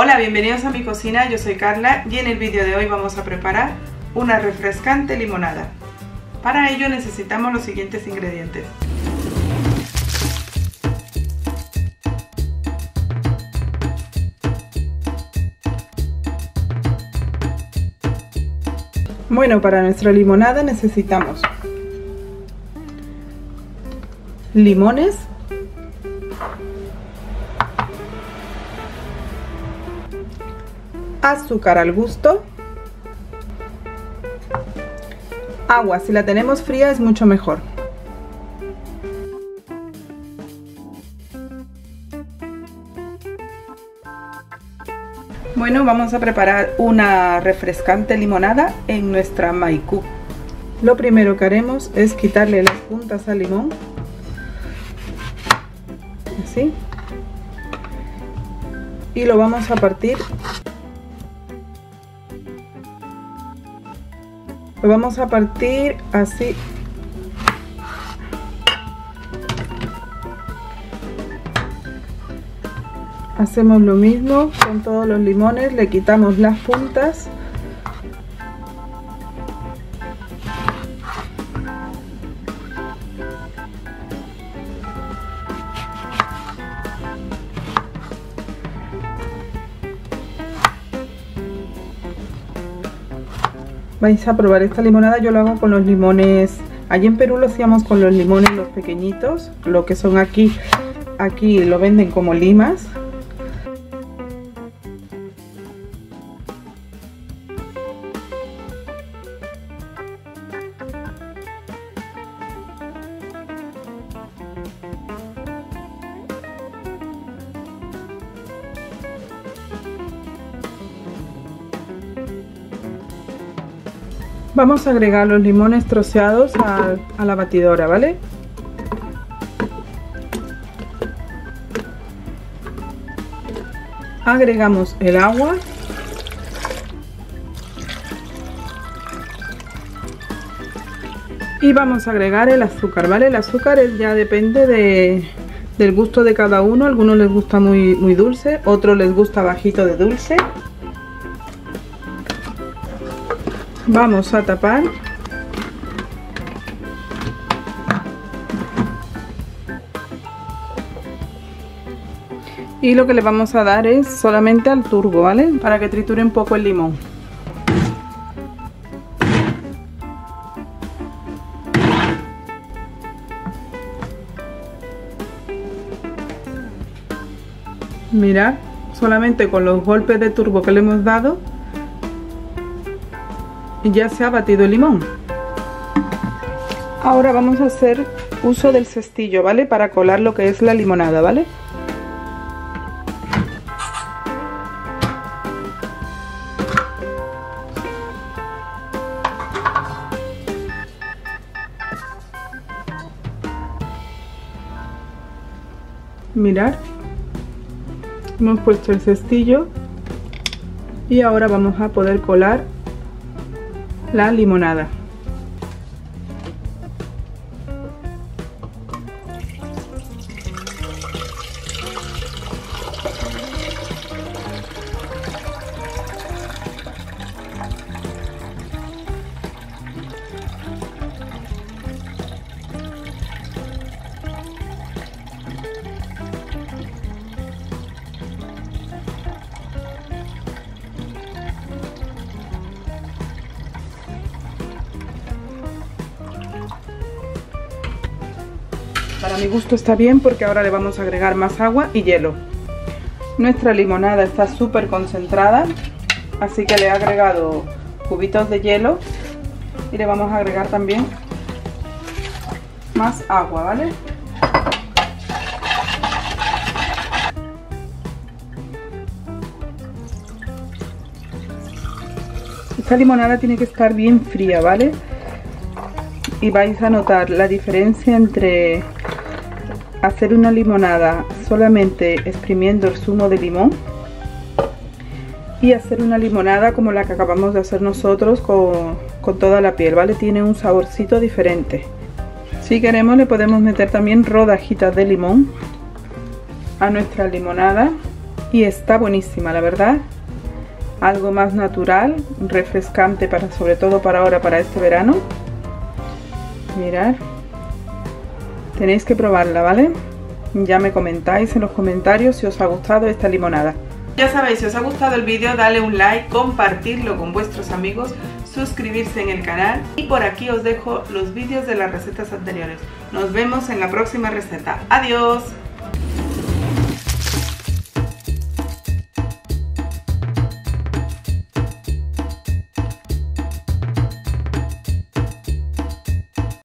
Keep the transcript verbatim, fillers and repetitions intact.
Hola, bienvenidos a mi cocina, yo soy Carla y en el vídeo de hoy vamos a preparar una refrescante limonada. Para ello necesitamos los siguientes ingredientes. Bueno, para nuestra limonada necesitamos limones, azúcar al gusto, agua, si la tenemos fría es mucho mejor. Bueno, vamos a preparar una refrescante limonada en nuestra maicú. Lo primero que haremos es quitarle las puntas al limón, así, y lo vamos a partir. Lo vamos a partir así. Hacemos lo mismo con todos los limones, le quitamos las puntas. Vais a probar esta limonada, yo lo hago con los limones. Allí en Perú lo hacíamos con los limones, los pequeñitos, lo que son aquí, aquí lo venden como limas. Vamos a agregar los limones troceados a, a la batidora, ¿vale? Agregamos el agua. Y vamos a agregar el azúcar, ¿vale? El azúcar es, ya depende de, del gusto de cada uno. A algunos les gusta muy, muy dulce, otros les gusta bajito de dulce. Vamos a tapar. Y lo que le vamos a dar es solamente al turbo, ¿vale? Para que triture un poco el limón. Mirad, solamente con los golpes de turbo que le hemos dado, y ya se ha batido el limón. Ahora vamos a hacer uso del cestillo, ¿vale? Para colar lo que es la limonada, ¿vale? Mirad, hemos puesto el cestillo y ahora vamos a poder colar la limonada. Para mi gusto está bien porque ahora le vamos a agregar más agua y hielo. Nuestra limonada está súper concentrada, así que le he agregado cubitos de hielo y le vamos a agregar también más agua, ¿vale? Esta limonada tiene que estar bien fría, ¿vale? Y vais a notar la diferencia entre hacer una limonada solamente exprimiendo el zumo de limón y hacer una limonada como la que acabamos de hacer nosotros con, con toda la piel, ¿vale? Tiene un saborcito diferente. Si queremos le podemos meter también rodajitas de limón a nuestra limonada y está buenísima, la verdad. Algo más natural, refrescante, para sobre todo para ahora, para este verano. Mirad, tenéis que probarla, ¿vale? Ya me comentáis en los comentarios si os ha gustado esta limonada. Ya sabéis, si os ha gustado el vídeo, dale un like, compartirlo con vuestros amigos, suscribirse en el canal, y por aquí os dejo los vídeos de las recetas anteriores. Nos vemos en la próxima receta. ¡Adiós!